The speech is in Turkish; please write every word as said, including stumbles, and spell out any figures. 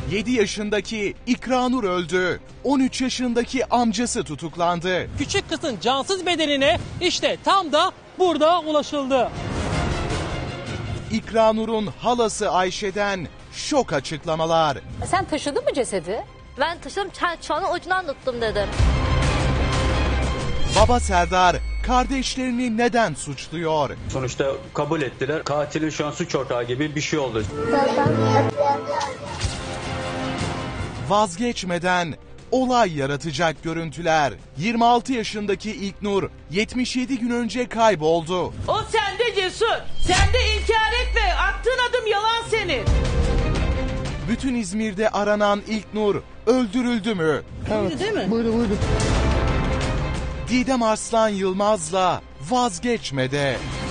yedi yaşındaki İkranur öldü. on üç yaşındaki amcası tutuklandı. Küçük kızın cansız bedenine işte tam da burada ulaşıldı. İkranur'un halası Ayşe'den şok açıklamalar. Sen taşıdın mı cesedi? Ben taşıdım, çantanın ucundan tuttum dedim. Baba Serdar kardeşlerini neden suçluyor? Sonuçta kabul ettiler. Katilin şu an suç ortağı gibi bir şey oldu. Vazgeçmeden olay yaratacak görüntüler. yirmi altı yaşındaki İlknur yetmiş yedi gün önce kayboldu. O sende Cesur. Sen de inkar etme. Attığın adım yalan senin. Bütün İzmir'de aranan İlknur öldürüldü mü? Evet. Değil mi? Buyurun buyurun. Didem Arslan Yılmaz'la Vazgeçmede.